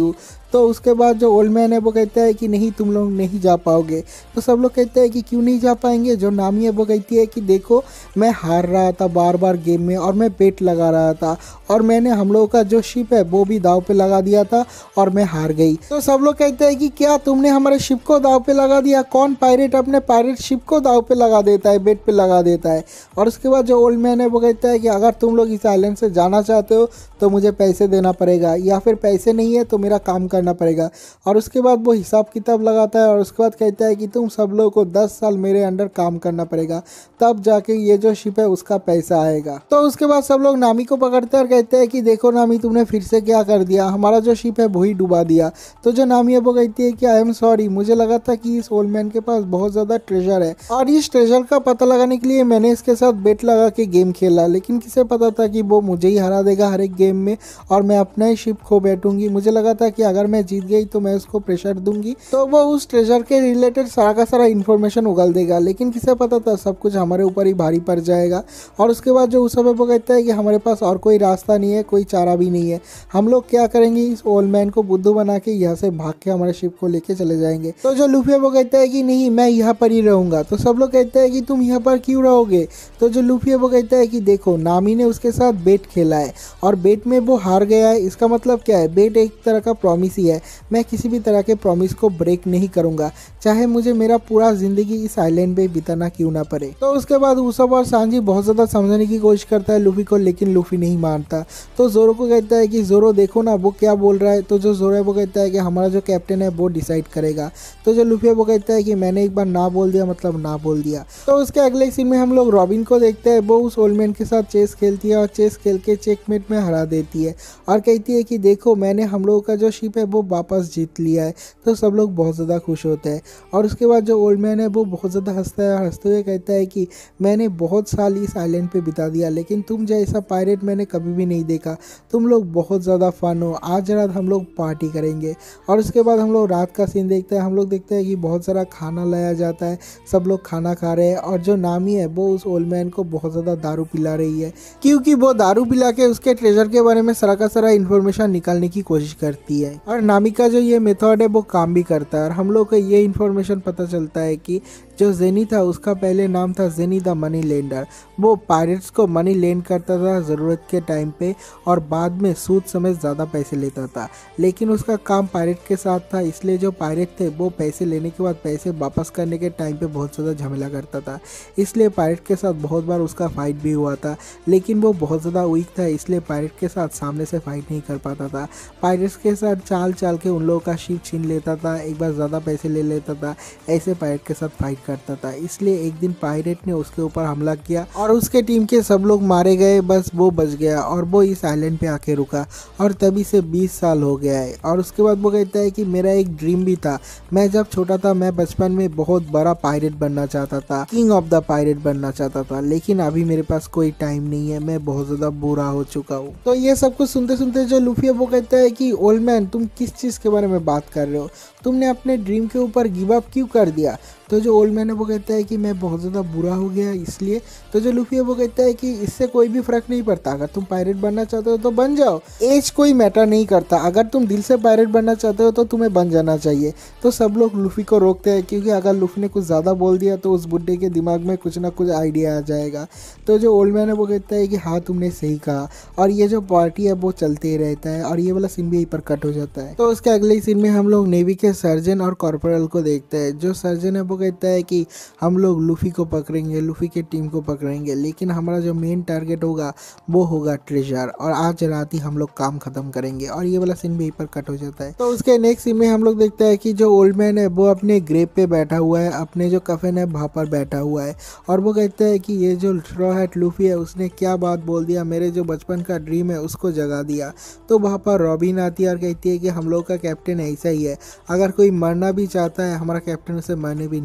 तो उसके बाद जो ओल्ड मैन है वो कहता है कि नहीं, तुम लोग नहीं जा पाओगे। तो सब लोग कहते हैं कि क्यों नहीं जा पाएंगे। जो नामी है वो कहती है कि देखो, मैं हार रहा था बार बार गेम में और मैं बेट लगा रहा था और मैंने हम लोगों का जो शिप है वो भी दाव पे लगा दिया था और मैं हार गई। तो सब लोग कहते हैं कि क्या तुमने हमारे शिप को दाव पे लगा दिया? कौन पायरेट अपने पायरेट शिप को दाव पे लगा देता है, बेट पे लगा देता है? और उसके बाद जो ओल्ड मैन है वो कहता है कि अगर तुम लोग इस आइलैंड से जाना चाहते हो तो मुझे पैसे देना पड़ेगा, या फिर पैसे नहीं है तो मेरा काम करना पड़ेगा। और उसके बाद वो हिसाब किताब लगाता है और उसके बाद कहता है कि तुम सब लोगों को 10 साल मेरे अंडर काम करना पड़ेगा, तब जाके ये जो शिप है उसका पैसा आएगा। तो उसके बाद सब लोग नामी को पकड़ते हैं और कहते हैं कि देखो नामी, तुमने फिर से क्या कर दिया, हमारा जो शिप है वही डुबा दिया। तो जो नामी है वो कहती है कि आई एम सॉरी, मुझे लगा था कि इस ओल्ड मैन के पास बहुत ज़्यादा ट्रेजर है और इस ट्रेजर का पता लगाने के लिए मैंने इसके साथ बेट लगा के गेम खेला, लेकिन किसे पता था कि वो मुझे ही हरा देगा हर एक गेम में और मैं अपना ही शिप खो बैठूंगी। मुझे लगा था कि अगर मैं जीत गई तो मैं उसको प्रेशर दूंगी तो वो उस ट्रेजर के रिलेटेड सारा का सारा इन्फॉर्मेशन उगल देगा, लेकिन किसे पता था सब कुछ हमारे ऊपर ही भारी पड़ जाएगा। और उसके बाद जो उस समय वो कहता है कि हमारे पास और कोई रास्ता नहीं है, कोई चारा भी नहीं है, हम लोग क्या करेंगे, इस ओल्ड मैन को बुद्धू बना के यहाँ से भाग के हमारे शिप को लेके चले जाएंगे। तो जो लूफी है वो कहता है कि नहीं, मैं यहाँ पर ही रहूंगा। तो सब लोग कहते हैं कि तुम यहाँ पर क्यों रहोगे? तो जो लूफी है वो कहता है कि देखो, नामी ने उसके साथ बेट खेला है और बेट में वो हार गया है, इसका मतलब क्या है, बेट एक तरह का प्रॉमिस ही है, मैं किसी भी तरह के प्रॉमिस को ब्रेक नहीं करूंगा, चाहे मुझे मेरा पूरा जिंदगी इस आइलैंड पे बिताना क्यों ना पड़े। तो उसके बाद उसब और सांजी बहुत ज़्यादा समझाने की कोशिश करता है लूफी को, लेकिन लूफी नहीं मानता। तो जोरो को कहता है कि जोरो देखो ना वो क्या बोल रहा है। तो जो जोरो है वो कहता है कि हमारा जो कैप्टन है वो डिसाइड करेगा। तो जो लूफी है वो कहता है कि मैंने एक बार ना बोल दिया मतलब ना बोल दिया। तो उसके अगले सीन में हम लोग रॉबिन को देखते हैं, वो उस ओल्ड मैन के साथ चेस खेलती है और चेस खेल के चेकमेट में हरा देती है और कहती है कि देखो, मैंने हम लोगों का जो शिप है वो वापस जीत लिया है। तो सब लोग बहुत ज़्यादा खुश होते हैं। और उसके बाद जो ओल्ड मैन है वो बहुत ज़्यादा हंसता है, हंसते हुए कहता है कि मैंने बहुत साल इस आइलैंड पे बिता दिया, लेकिन तुम जैसा पायरेट मैंने कभी भी नहीं देखा, तुम लोग बहुत ज़्यादा फन हो, आज रात हम लोग पार्टी करेंगे। और उसके बाद हम लोग रात का सीन देखते हैं, हम लोग देखते हैं कि बहुत सारा खाना लाया जाता है, सब लोग खाना खा रहे हैं और जो नामी है वो उस ओल्ड मैन को बहुत ज़्यादा दारू पिला रही है, क्योंकि वो दारू पिला के उसके ट्रेजर के बारे में सारा का सारा इन्फॉर्मेशन निकालने की कोशिश करती है। और नामी का जो ये मेथड है वो काम भी करता है और हम लोग को ये इन्फॉर्मेशन पता चलता है कि जो जेनी था उसका पहले नाम था जेनी द मनी लेंडर। वो पायरेट्स को मनी लेंड करता था ज़रूरत के टाइम पे और बाद में सूद समेत ज़्यादा पैसे लेता था, लेकिन उसका काम पायरेट के साथ था, इसलिए जो पायरेट थे वो पैसे लेने के बाद पैसे वापस करने के टाइम पे बहुत ज़्यादा झमेला करता था, इसलिए पायरेट के साथ बहुत बार उसका फाइट भी हुआ था, लेकिन वो बहुत ज़्यादा वीक था, इसलिए पायरेट के साथ सामने से फाइट नहीं कर पाता था। पायरेट्स के साथ चाल चाल के उन लोगों का शिप छीन लेता था, एक बार ज़्यादा पैसे ले लेता था, ऐसे पायरेट के साथ फाइट करता था। इसलिए एक दिन पायरेट ने उसके ऊपर हमला किया और उसके टीम के सब लोग मारे गए, बस वो बच गया और वो इस आइलैंड पे आके रुका और तभी से 20 साल हो गया है। और उसके बाद वो कहता है कि मेरा एक ड्रीम भी था, मैं जब छोटा था मैं बचपन में बहुत बड़ा पायरेट बनना चाहता था, किंग ऑफ द पायरेट बनना चाहता था, लेकिन अभी मेरे पास कोई टाइम नहीं है, मैं बहुत ज़्यादा बुरा हो चुका हूँ। तो ये सब कुछ सुनते सुनते जो लूफी है वो कहता है कि ओल्ड मैन, तुम किस चीज़ के बारे में बात कर रहे हो, तुमने अपने ड्रीम के ऊपर गिव अप क्यों कर दिया? तो जो ओल्ड मैन है वो कहता है कि मैं बहुत ज़्यादा बुरा हो गया इसलिए। तो जो लूफी है वो कहता है कि इससे कोई भी फ़र्क नहीं पड़ता, अगर तुम पायरेट बनना चाहते हो तो बन जाओ, एज कोई मैटर नहीं करता, अगर तुम दिल से पायरेट बनना चाहते हो तो तुम्हें बन जाना चाहिए। तो सब लोग लूफी को रोकते हैं, क्योंकि अगर लूफी ने कुछ ज़्यादा बोल दिया तो उस बुड्ढे के दिमाग में कुछ ना कुछ आइडिया आ जाएगा। तो जो ओल्ड मैन है वो कहता है कि हाँ तुमने सही कहा, और ये जो पार्टी है वो चलते ही रहता है और ये वाला सीन भी यहीं पर कट हो जाता है। तो उसके अगले सीन में हम लोग नेवी के सर्जन और कॉर्पोरल को देखते हैं। जो सर्जन है वो कहता है कि हम लोग लूफी को पकड़ेंगे, लूफी के टीम को पकड़ेंगे, लेकिन हमारा जो मेन टारगेट होगा वो होगा ट्रेजर, और आज रात ही हम लोग काम खत्म करेंगे। और ये वाला सीन भी यहीं पर कट हो जाता है। तो उसके नेक्स्ट सीन में हम लोग देखते हैं कि जो ओल्ड मैन है वो अपने ग्रेव पे बैठा हुआ है, अपने जो कफन है वहाँ पर बैठा हुआ है, और वो कहता है कि ये जो स्ट्रॉ हैट लूफी है उसने क्या बात बोल दिया, मेरे जो बचपन का ड्रीम है उसको जगा दिया। तो वहाँ पर रॉबिन आती है और कहती है कि हम लोग का कैप्टन ऐसा ही है, अगर कोई मरना भी चाहता है हमारा कैप्टन उसे मरने भी नहीं देता।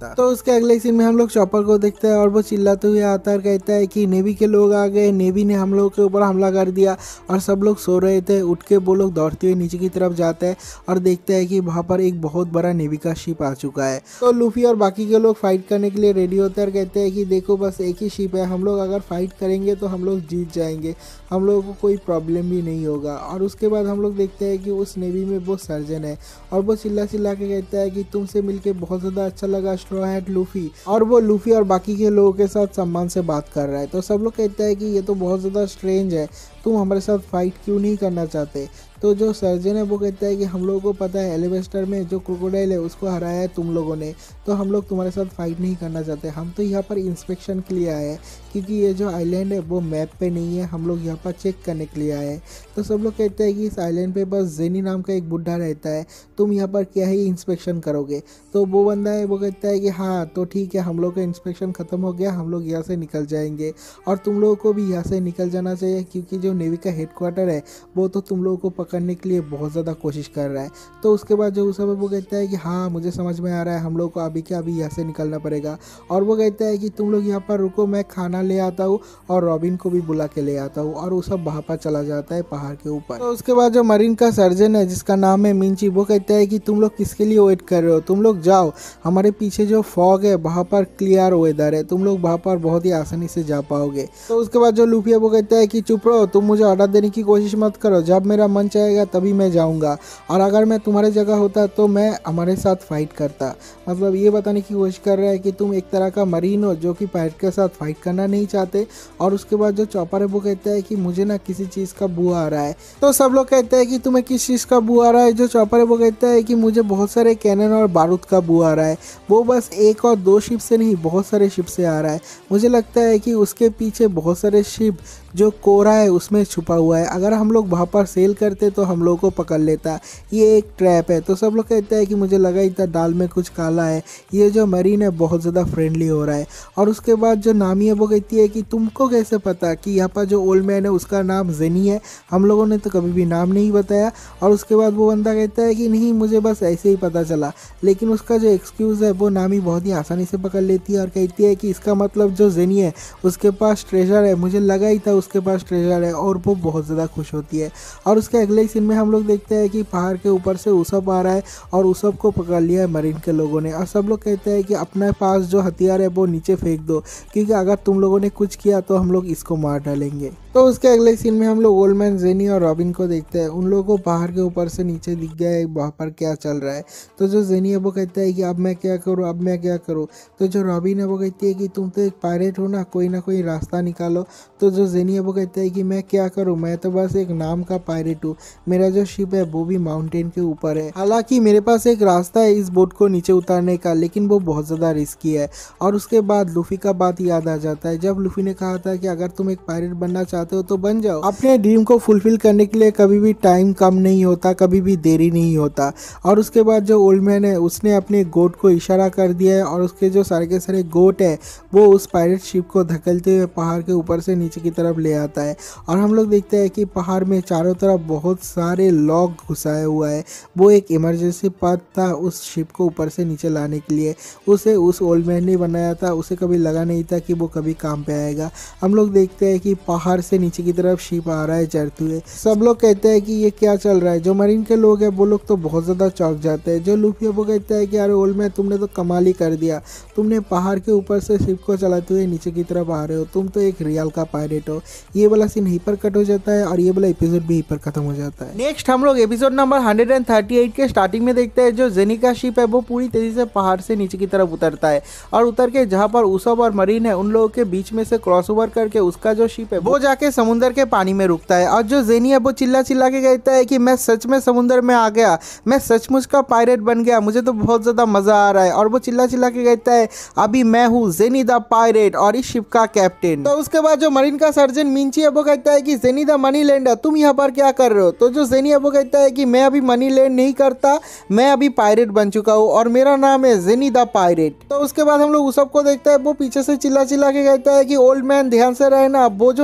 सकता। तो उसके अगले सीन में हम लोग चॉपर को देखते हैं और वो चिल्लाते हुए आता है, कहता है कि नेवी के लोग आ गए, नेवी ने हम लोगों के ऊपर हमला कर दिया। और सब लोग सो रहे थे, उठ के वो लोग दौड़ते हुए नीचे की तरफ जाते हैं और देखते हैं कि वहाँ पर एक बहुत बड़ा नेवी का शिप आ चुका है। तो लूफी और बाकी के लोग फाइट करने के लिए रेडी होते हैं और कहते हैं कि देखो बस एक ही शिप है, हम लोग अगर फाइट करेंगे तो हम लोग जीत जाएंगे, हम लोगों को कोई प्रॉब्लम भी नहीं होगा। और उसके बाद हम लोग देखते हैं कि उस नेवी में वो सर्जन है और वो चिल्ला चिल्ला के कहता है कि तुमसे मिलके बहुत ज़्यादा अच्छा लगा स्ट्रॉ हैट लूफी। और वो लूफी और बाकी के लोगों के साथ सम्मान से बात कर रहा है। तो सब लोग कहते हैं कि ये तो बहुत ज़्यादा स्ट्रेंज है, तुम हमारे साथ फाइट क्यों नहीं करना चाहते। तो जो सर्जन है वो कहता है कि हम लोगों को पता है एलिवेस्टर में जो क्रोकोडाइल है उसको हराया है तुम लोगों ने, तो हम लोग तुम्हारे साथ फाइट नहीं करना चाहते, हम तो यहाँ पर इंस्पेक्शन के लिए आए हैं क्योंकि ये जो आइलैंड है वो मैप पे नहीं है, हम लोग यहाँ पर चेक करने के लिए आए हैं। तो सब लोग कहते हैं कि इस आइलैंड पे बस जेनी नाम का एक बुढ़ा रहता है, तुम यहाँ पर क्या ही इंस्पेक्शन करोगे। तो वो बंदा है वो कहता है कि हाँ तो ठीक है, हम लोग का इंस्पेक्शन ख़त्म हो गया, हम लोग यहाँ से निकल जाएंगे और तुम लोगों को भी यहाँ से निकल जाना चाहिए क्योंकि जो नेवी का हेडक्वार्टर है वो तो तुम लोगों को करने के लिए बहुत ज़्यादा कोशिश कर रहा है। तो उसके बाद जो उस वो कहता है कि हाँ मुझे समझ में आ रहा है, हम लोग को अभी के अभी यहाँ से निकलना पड़ेगा। और वो कहता है कि तुम लोग यहाँ पर रुको, मैं खाना ले आता हूँ और रॉबिन को भी बुला के ले आता हूँ। और वो सब वहाँ पर चला जाता है पहाड़ के ऊपर। तो उसके बाद जो मरीन का सर्जन है जिसका नाम है मिंची, वो कहता है कि तुम लोग किसके लिए वेट कर रहे हो, तुम लोग जाओ, हमारे पीछे जो फॉग है वहाँ पर क्लियर वेदर है, तुम लोग वहाँ पर बहुत ही आसानी से जा पाओगे। तो उसके बाद जो लूफी है वो कहता है कि चुप रहो, तुम मुझे ऑर्डर देने की कोशिश मत करो, जब मेरा मन चाहेगा तभी मैं जाऊंगा, और अगर मैं तुम्हारे जगह होता तो मैं हमारे साथ फाइट करता। मतलब ये बताने की कोशिश कर रहा है कि तुम एक तरह का मरीन हो जो कि पायरेट के साथ फाइट करना नहीं चाहते। और उसके बाद जो चॉपर है वो कहता है कि मुझे ना किसी चीज़ का बू आ रहा है। तो सब लोग कहते हैं कि तुम्हें किस चीज़ का बू आ रहा है। जो चॉपर है वो कहता है कि मुझे बहुत सारे कैनन और बारूद का बू आ रहा है, वो बस एक और दो शिप से नहीं बहुत सारे शिप से आ रहा है। मुझे लगता है कि उसके पीछे बहुत सारे शिप जो कोरा है उसमें छुपा हुआ है, अगर हम लोग वहाँ पर सेल करते तो हम लोग को पकड़ लेता, ये एक ट्रैप है। तो सब लोग कहते हैं कि मुझे लगा ही था दाल में कुछ काला है, ये जो मरीन है बहुत ज़्यादा फ्रेंडली हो रहा है। और उसके बाद जो नामी है वो कहती है कि तुमको कैसे पता कि यहाँ पर जो ओल्ड मैन है उसका नाम जेनी है, हम लोगों ने तो कभी भी नाम नहीं बताया। और उसके बाद वो बंदा कहता है कि नहीं मुझे बस ऐसे ही पता चला, लेकिन उसका जो एक्सक्यूज़ है वो नामी बहुत ही आसानी से पकड़ लेती है और कहती है कि इसका मतलब जो जेनी है उसके पास ट्रेजर है, मुझे लगा ही था उसके पास ट्रेजर है। और वो बहुत ज़्यादा खुश होती है। और उसके अगले सीन में हम लोग देखते हैं कि पहाड़ के ऊपर से उसब आ रहा है और उसब को पकड़ लिया है मरीन के लोगों ने। और सब लोग कहते हैं कि अपने पास जो हथियार है वो नीचे फेंक दो क्योंकि अगर तुम लोगों ने कुछ किया तो हम लोग इसको मार डालेंगे। तो उसके अगले सीन में हम लोग ओल्ड मैन जेनी और रॉबिन को देखते हैं। उन लोगों को पहाड़ के ऊपर से नीचे दिख गया है वहाँ पर क्या चल रहा है। तो जो जेनी है वो कहता है कि अब मैं क्या करूँ, अब मैं क्या करूँ। तो जो रॉबिन है वो कहती है कि तुम तो एक पायरेट हो ना, कोई ना कोई रास्ता निकालो। तो जो जेनी है वो कहता है कि मैं क्या करूँ, मैं तो बस एक नाम का पायरेट हूँ, मेरा जो शिप है वो भी माउंटेन के ऊपर है, हालांकि मेरे पास एक रास्ता है इस बोट को नीचे उतारने का, लेकिन वो बहुत ज़्यादा रिस्की है। और उसके बाद लूफी का बात याद आ जाता है, जब लूफी ने कहा था कि अगर तुम एक पायरेट बनना चाहते हो तो बन जाओ। अपने ड्रीम को फुलफिल करने के लिए कभी भी टाइम कम नहीं होता, कभी भी देरी नहीं होता। और उसके बाद जो ओल्ड मैन है उसने अपने गोट को इशारा कर दिया है और उसके जो सारे के सारे गोट है वो उस पायरेट शिप को धकेलते हुए पहाड़ के ऊपर से नीचे की तरफ ले आता है। और हम लोग देखते हैं कि पहाड़ में चारों तरफ बहुत सारे लॉग घुसाया हुआ है, वो एक इमरजेंसी पाथ था उस शिप को ऊपर से नीचे लाने के लिए। उसे उस ओल्ड मैन ने बनाया था, उसे कभी लगा नहीं था कि वो कभी काम पे आएगा। हम लोग देखते हैं कि पहाड़ से नीचे की तरफ शिप आ रहा है चढ़ते हुए। सब लोग कहते हैं कि ये क्या चल रहा है। जो मरीन के लोग हैं वो लोग तो बहुत ज़्यादा चौंक जाते हैं। जो लूफी वो कहता है कि अरे ओल्ड मैन तुमने तो कमाल ही कर दिया, तुमने पहाड़ के ऊपर से शिप को चलाते हुए नीचे की तरफ आ रहे हो, तुम तो एक रियल का पायरेट हो। ये वाला सीन यहीं पर कट हो जाता है और ये वाला एपिसोड भी यहीं पर खत्म हो जाता है। नेक्स्ट हम लोग एपिसोड नंबर 138 के स्टार्टिंग में देखते हैं जो जेनी का शिप है वो पूरी तेजी से पहाड़ से नीचे की तरफ उतरता है और उतर के जहाँ पर उसब और मरीन है उन लोगों के बीच में से क्रॉस ओवर करके उसका जो शिप है वो जाके समुद्र के पानी में रुकता है। और जो जेनी है वो चिल्ला चिल्ला के कहता है कि मैं सच में समुद्र में आ गया, मैं सचमुच का पायरेट बन गया, मुझे तो बहुत ज्यादा मजा आ रहा है। और वो चिल्ला चिल्ला के कहता है अभी मैं हूँ जेनी द पायरेट और इस शिप का कैप्टन। तो उसके बाद जो मरीन का सर्जन मिंची है वो कहता है कि जेनी द मनी लैंडर तुम यहाँ पर क्या कर रहे हो। तो जो जेनी है वो कहता है कि मैं अभी मनी लैंड नहीं करता, मैं अभी पायरेट बन चुका हूँ और मेरा नाम है जेनी द पायरेट। तो उसके बाद हम लोग उस सबको देखते हैं, वो पीछे से चिल्ला चिल्ला के कहता है कि ओल्ड मैन ध्यान से रहना, वो जो नेवी के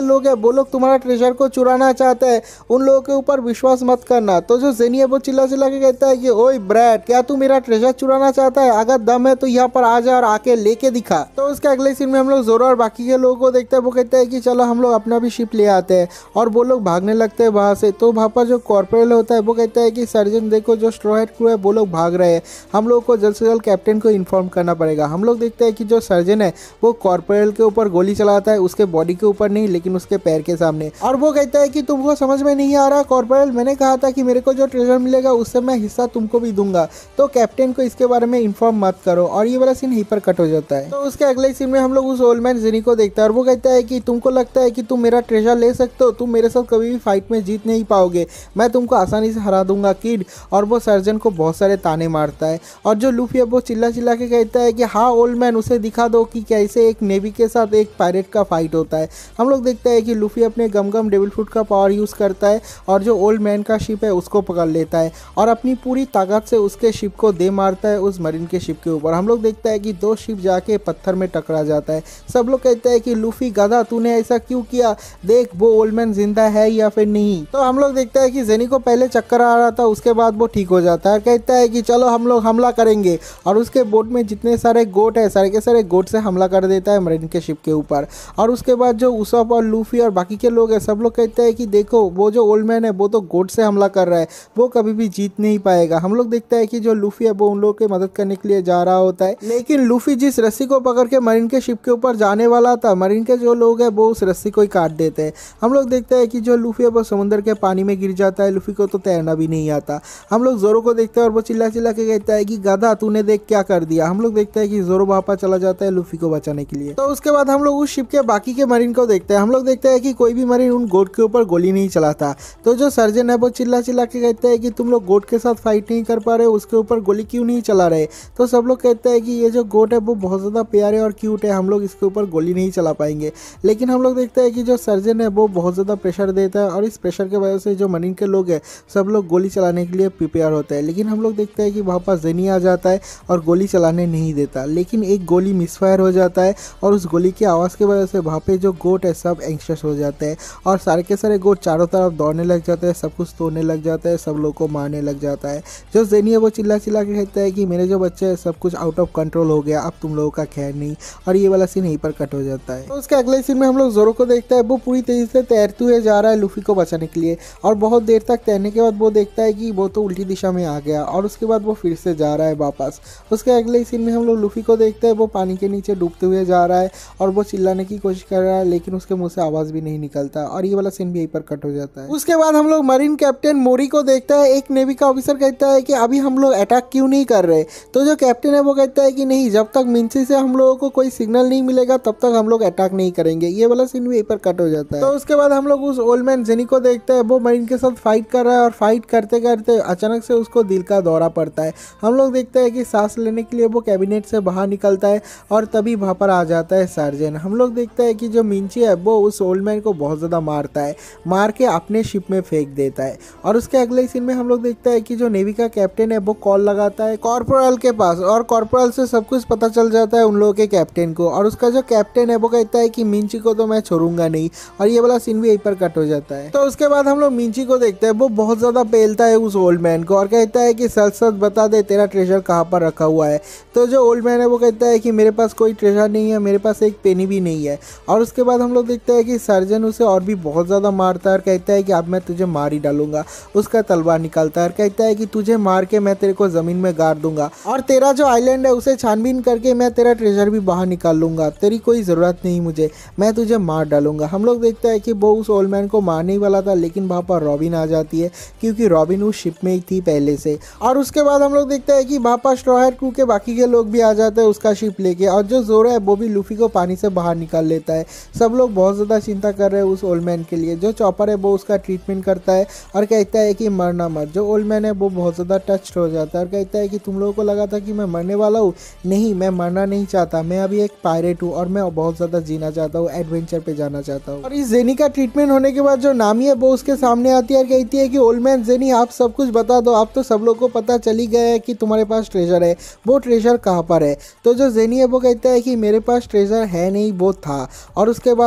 लोग है वो लोग तुम्हारा ट्रेजर को चुराना चाहते हैं, उन लोगों के ऊपर विश्वास मत करना। तो जो जेनी है वो चिल्ला चिल्ला के कहता है कि ओए ब्रैड, क्या तू मेरा ट्रेजर चुराना चाहता है? अगर दम है तो यहाँ पर आ जा और आके लेके दिखा। तो उसके अगले सीन में हम लोग जोरो और बाकी के लोगों को देखते हैं, वो कहते हैं कि चलो हम लोग अपना भी शिप ले आते हैं, और वो लोग भागने लगते हैं वहाँ से। तो वहाँ पर जो कॉर्पोरल होता है वो कहता है कि सर्जन देखो, जो स्ट्रॉ हैट क्रू है वो लोग भाग रहे हैं, हम लोग को जल्द से जल्द कैप्टन को इन्फॉर्म करना पड़ेगा। हम लोग देखते हैं कि जो सर्जन है वो कॉर्पोरल के ऊपर गोली चलाता है, उसके बॉडी के ऊपर नहीं लेकिन उसके पैर के सामने, और वो कहता है कि तुमको समझ में नहीं आ रहा कॉर्पोरल, मैंने कहा था कि मेरे को जो ट्रेजर मिलेगा उससे मैं हिस्सा तुमको भी दूंगा, तो कैप्टन को इसके बारे में इन्फॉर्म मत करो। और ये वाला सीन यहीं पर कट हो जाता है। तो उसके अगले सीन में हम लोग उस ओल्ड मैन जेनी को देखते हैं, और वो कहता है कि तुमको लगता है कि तुम मेरा ट्रेजर ले सकते हो, तुम मेरे साथ कभी भी फाइट में जीत नहीं पाओगे, मैं तुमको आसानी से हरा दूंगा किड। और वो सर्जन को बहुत सारे ताने मारता है, और जो लूफी है वो चिल्ला चिल्ला के कहता है कि हाँ ओल्ड मैन, उसे दिखा दो कि कैसे एक नेवी के साथ एक पायरेट का फाइट होता है। हम लोग देखते हैं कि लूफी अपने गम गम डेविल फ्रूट का पावर यूज़ करता है, और जो ओल्ड मैन का शिप है उसको पकड़ लेता है, और अपनी पूरी ताकत से उसके शिप को दे मारता है उस मरीन के शिप के ऊपर। हम लोग देखते हैं कि दो शिप जाके पत्थर में टकरा जाता है। सब लोग कहते हैं कि लूफी गधा, तूने ऐसा क्यों किया, देख वो ओल्ड मैन जिंदा है या फिर नहीं। तो हम लोग देखते हैं कि जेनी को पहले चक्कर आ रहा था, उसके बाद वो ठीक हो जाता है, कहता है कि चलो हम लोग हमला करेंगे, और उसके बोट में जितने सारे गोट है सारे के सारे गोट से हमला कर देता है मरीन के शिप के ऊपर। और उसके बाद जो उसप और लूफी और बाकी के लोग हैं सब लोग कहते हैं कि देखो वो जो ओल्ड मैन है वो तो गोट से हमला कर रहा है, वो कभी भी जीत नहीं पाएगा। हम लोग देखते हैं कि जो लूफी है वो उन लोगों की मदद करने के लिए जा रहा होता है, लेकिन लूफी जिस रस्सी को पकड़ के मरीन के शिप के ऊपर जाने वाला था, मरीन के जो लोग हैं वो उस रस्सी को ही काट देते हैं। हम लोग देखते हैं कि जो लूफी है वो समुद्र के पानी में गिर जाता है, लूफी को तो तैरना भी नहीं आता। हम लोग जोरो को देखते हैं और वो चिल्ला चिल्ला के कहता है कि गधा, तूने देख क्या कर दिया। हम लोग देखते हैं कि जोरो वापस चला जाता है लूफी को बचाने के लिए। तो उसके बाद हम लोग उस शिप के बाकी के मरीन को देखते हैं। हम लोग देखते हैं कि कोई भी मरीन उन गोट के ऊपर गोली नहीं चलाता। तो जो सर्जन है वो चिल्ला चिल्ला के कहता है कि तुम लोग गोट के साथ फाइट नहीं कर पा रहे, उसके ऊपर गोली क्यों नहीं चला रहे। तो सब लोग कहते हैं कि ये जो गोट है वो बहुत ज़्यादा प्यारे और क्यूट है, हम लोग इसके ऊपर गोली नहीं चला पाएंगे। लेकिन हम लोग देखते हैं कि जो सर्जन है वो बहुत ज़्यादा प्रेशर देता है, और इस प्रेशर की वजह से जो मरीन के लोग हैं सब लोग गोली चलाने के लिए प्रिपेयर होते हैं। लेकिन हम लोग देखते हैं कि वहाँ पर जेनी आ जाता है और गोली चलाने नहीं देता, लेकिन एक गोली मिसफायर हो जाता है, और उस गोली की आवाज़ की वजह से वहाँ पे जो गोट है सब एंक्शस हो जाते हैं, और सारे के सारे गोट चारों तरफ दौड़ने लग जाते हैं, सब कुछ तोड़ने लग जाता है, सब लोग को मारने लग जाता है। जो जेनी है वो चिल्ला चिल्ला के कहता है कि मेरे जो बच्चे हैं सब कुछ आउट ऑफ कंट्रोल हो गया, अब तुम लोगों का खैर नहीं। और ये वाला सीन यहीं पर कट हो जाता है। तो उसके अगले सीन में हम लोग जोरो को देखते हैं, वो पूरी तेजी से तैरते हुए जा रहा है लूफी को बचाने के लिए, और बहुत देर तक तैरने के बाद वो देखता है कि वो तो उल्टी दिशा में आ गया, और उसके बाद वो फिर से जा रहा है वापस। उसके अगले सीन में हम लोग लूफी को देखते हैं, वो पानी के नीचे डूबते हुए जा रहा है, और वो चिल्लाने की कोशिश कर रहा है, लेकिन उसके मुंह से आवाज़ भी नहीं निकलता, और ये वाला सीन भी यहीं पर कट हो जाता है। उसके बाद हम लोग मरीन कैप्टन मोरी को देखता है। एक नेवी का ऑफिसर कहता है कि अभी हम लोग अटैक क्यों नहीं कर रहे। तो जो कैप्टन है वो कहता है कि नहीं, जब तक मिंची से हम लोगों को कोई सिग्नल नहीं मिलेगा तब तक हम लोग अटैक नहीं करेंगे। ये वाला सीन भी यहीं पर कट हो जाता है। तो उसके बाद हम लोग उस ओल्ड मैन जेनी को देखते हैं, वो मरीन के साथ फाइट कर रहा है, और फाइट करते करते अचानक से उसको दिल का दौरा पड़ता है। हम लोग देखते हैं कि सांस लेने के लिए वो कैबिनेट से बाहर निकलता है, और तभी वहाँ पर आ जाता है सर्जन। हम लोग देखते हैं कि जो मिंची है वो उस ओल्ड मैन को बहुत ज़्यादा मारता है, मार के अपने शिप में फेंक देता है। और उसके अगले सीन में हम लोग देखते हैं कि जो नेवी का कैप्टन है वो कॉल लगाता है कॉर्पोरल के पास, और कॉर्पोरल से सब कुछ पता चल जाता है उन लोगों के कैप्टन को। और उसका जो कैप्टन है वो कहता है कि मिंची को तो मैं छोड़ूंगा नहीं, और ये वाला सीन भी यहीं पर कट हो जाता है। तो उसके बाद हम लोग मिंची को देखते हैं, वो बहुत ज़्यादा पेलता है उस ओल्ड मैन को, और कहता है कि सच सच बता दे तेरा ट्रेजर कहाँ पर रखा हुआ है। तो जो ओल्ड मैन है वो कहता है कि मेरे पास कोई ट्रेजर नहीं है, मेरे पास एक पेनी भी नहीं है। और उसके बाद हम लोग देखते हैं कि सर्जन उसे और भी बहुत ज़्यादा मारता है, और कहता है कि अब मैं तुझे मार ही डालूंगा। उसका तलवार निकालता है और कहता है कि तुझे मार के मैं तेरे को ज़मीन में गाड़ दूंगा, और तेरा जो आइलैंड है उसे छानबीन करके मैं तेरा ट्रेजर भी बाहर निकाल लूंगा, तेरी कोई ज़रूरत नहीं मुझे, मैं तुझे मार डालूंगा। हम लोग देखते हैं कि वो उस ओल्ड मैन को मारने ही वाला था, लेकिन वहाँ पर रॉबिन आ जाती है, क्योंकि रॉबिन उस शिप में ही थी पहले से। और उसके बाद हम लोग देखते हैं कि वहाँ पर स्ट्रॉ हैट क्रू के बाकी के लोग भी आ जाते हैं उसका शिप लेके, और जो जोरो है वो भी लूफी को पानी से बाहर निकाल लेता है। सब लोग बहुत ज़्यादा चिंता कर रहे हैं उस ओल्ड मैन के लिए। जो चॉपर है वो उसका ट्रीटमेंट करता है और कहता है कि मरना मत। जो ओल्ड मैन है वो बहुत ज़्यादा टच्ड हो जाता है और कहता है कि तुम लोगों को लगा था कि मैं मरने वाला हूँ, नहीं, मैं मरना नहीं चाहता, मैं अभी एक पायरेट हूँ और मैं बहुत ज़्यादा जीना चाहता हूँ, एडवेंचर पे जाना चाहता हूँ। और इस जेनी का ट्रीटमेंट होने के बाद जो नामी है वो उसके सामने आती है और कहती है कि ओल्ड मैन जेनी, आप सब कुछ बता दो, आप तो सब लोग को पता चल ही गया है कि तुम्हारे पास ट्रेजर है, वो ट्रेजर कहाँ पर है। तो जो जेनी है वो कहता है कि मेरे पास ट्रेजर है नहीं, वो था। और उसके बाद वो पूरी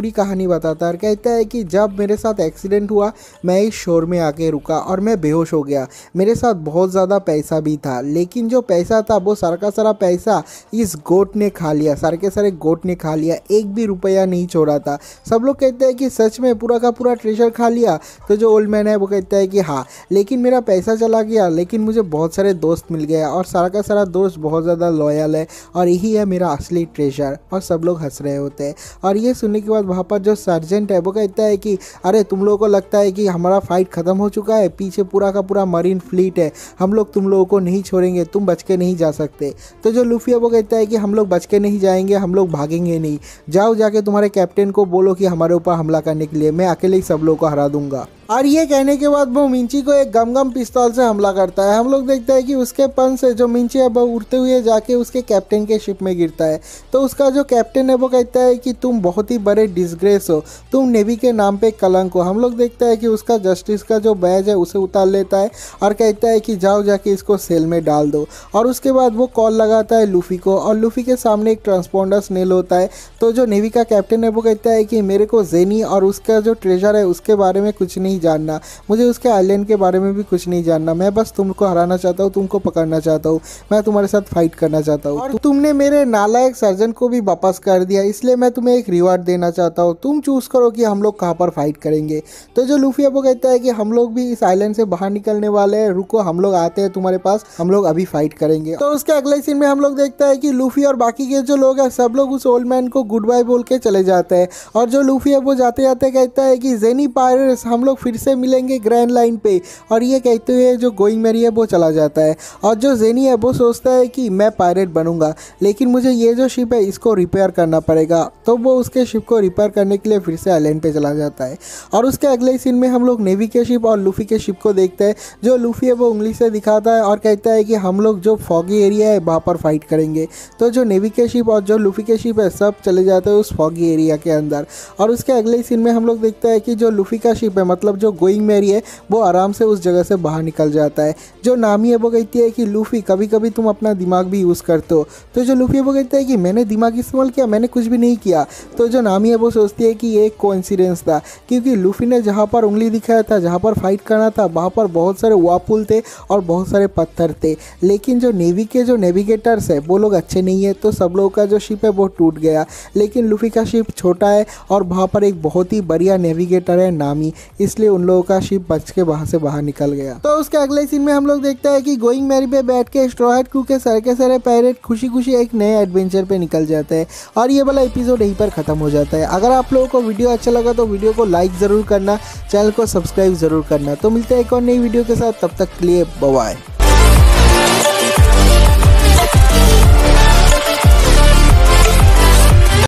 पूरी कहानी बताता है और कहता है कि जब मेरे साथ एक्सीडेंट हुआ मैं इस शोर में आके रुका और मैं बेहोश हो गया। मेरे साथ बहुत ज़्यादा पैसा भी था, लेकिन जो पैसा था वो सारा का सारा पैसा इस गोट ने खा लिया, सारे के सारे गोट ने खा लिया, एक भी रुपया नहीं छोड़ा था। सब लोग कहते हैं कि सच में पूरा का पूरा ट्रेजर खा लिया? तो जो ओल्ड मैन है वो कहता है कि हाँ, लेकिन मेरा पैसा चला गया, लेकिन मुझे बहुत सारे दोस्त मिल गए और सारा का सारा दोस्त बहुत ज़्यादा लॉयल है और यही है मेरा असली ट्रेजर। और सब लोग हंस रहे होते हैं। और ये सुनने के बाद वहाँ पर जो सर्जेंट है वो कहता है कि अरे तुम लोगों को लगता है कि हमारा फाइट ख़त्म हो चुका है, पीछे पूरा का पूरा मरीन फ्लीट है, हम लोग तुम लोगों को नहीं छोड़ेंगे, तुम बच के नहीं जा सकते। तो जो लूफी है वो कहता है कि हम लोग बच के नहीं जाएंगे, हम लोग भागेंगे नहीं, जाओ जाके तुम्हारे कैप्टन को बोलो कि हमारे ऊपर हमला करने के लिए, मैं अकेले ही सब लोगों को हरा दूंगा। और ये कहने के बाद वो मिंची को एक गम पिस्तौल से हमला करता है। हम लोग देखते हैं कि उसके पन से जो मिंची है वो उड़ते हुए जाके उसके कैप्टन के शिप में गिरता है। तो उसका जो कैप्टन है वो कहता है कि तुम बहुत ही बड़े डिसग्रेस हो, तुम नेवी के नाम पे कलंक हो। हम लोग देखते हैं कि उसका जस्टिस का जो बैज है उसे उतार लेता है और कहता है कि जाओ जाके इसको सेल में डाल दो। और उसके बाद वो कॉल लगाता है लूफी को और लूफी के सामने एक ट्रांसपोंडर स्नेल होता है। तो जो नेवी का कैप्टन है वो कहता है कि मेरे को जेनी और उसका जो ट्रेजर है उसके बारे में कुछ नहीं जानना, मुझे उसके आइलैंड के बारे में भी कुछ नहीं जानना, मैं बस तुमको हराना चाहता हूँ, तुमको पकड़ना चाहता हूँ, मैं तुम्हारे साथ फाइट करना चाहता हूँ। और तुमने मेरे नालायक सर्जन को भी वापस कर दिया, इसलिए मैं तुम्हें एक रिवार्ड देना चाहता हूँ, तुम चूज करो कि हम लोग कहाँ पर फाइट करेंगे। तो जो लूफी है वो कहता है कि हम लोग भी इस आइलैंड से बाहर निकलने वाले हैं, रुको हम लोग आते हैं तुम्हारे पास, हम लोग अभी फाइट करेंगे। तो उसके अगले सीन में हम लोग देखते हैं कि लूफी और बाकी के जो लोग हैं सब लोग उस ओल्ड मैन को गुड बाय बोल के चले जाते हैं। और जो लूफी है वो जाते जाते कहता है कि जेनी पायरेट्स हम लोग फिर से मिलेंगे ग्रैंड लाइन पे। और ये कहते हुए जो गोइंग मैरी है वो चला जाता है। और जो जेनी है वो सोचता है कि मैं पायरेट बनूंगा, लेकिन मुझे ये जो शिप है इसको रिपेयर करना पड़ेगा। तो वो उसके शिप को रिपेयर करने के लिए फिर से आइलैंड पे चला जाता है। और उसके अगले सीन में हम लोग नेवी के शिप और लूफी के शिप को देखते हैं। जो लूफी है वो उंगली से दिखाता है और कहता है कि हम लोग जो फॉगी एरिया है वहाँ पर फाइट करेंगे। तो जो नेवी के शिप और जो लूफी के शिप है सब चले जाते हैं उस फॉगी एरिया के अंदर। और उसके अगले सीन में हम लोग देखते हैं कि जो लूफी का शिप है मतलब जो गोइंग मैरी है वो आराम से उस जगह से बाहर निकल जाता है। जो नामी है वो कहती है कि लूफी कभी कभी तुम अपना दिमाग भी यूज़ करते हो। तो जो लूफी है वो कहता है कि मैंने दिमाग इस्तेमाल किया, मैंने कुछ भी नहीं किया। तो जो नामी है वो सोचती है कि ये एक कोइंसिडेंस था, क्योंकि लूफी ने जहाँ पर उंगली दिखाया था, जहाँ पर फाइट करना था, वहाँ पर बहुत सारे वापुल थे और बहुत सारे पत्थर थे। लेकिन जो नेवी के जो नेविगेटर्स है वो लोग अच्छे नहीं है, तो सब लोगों का जो शिप है वो टूट गया। लेकिन लूफी का शिप छोटा है और वहाँ पर एक बहुत ही बढ़िया नेविगेटर है नामी, इसलिए उन लोगों का शिप बच के वहाँ से बाहर निकल गया। तो उसके अगले सीन में हम लोग देखते हैं कि गोइंग मैरी पे बैठ के स्ट्रॉ हैट क्रू के सारे पायरेट खुशी खुशी एक नए एडवेंचर पे निकल जाते हैं। और ये वाला एपिसोड यहीं पर खत्म हो जाता है। अगर आप लोगों को वीडियो अच्छा लगा तो वीडियो को लाइक ज़रूर करना, चैनल को सब्सक्राइब ज़रूर करना। तो मिलते हैं एक और नई वीडियो के साथ, तब तक के लिए बाय बाय।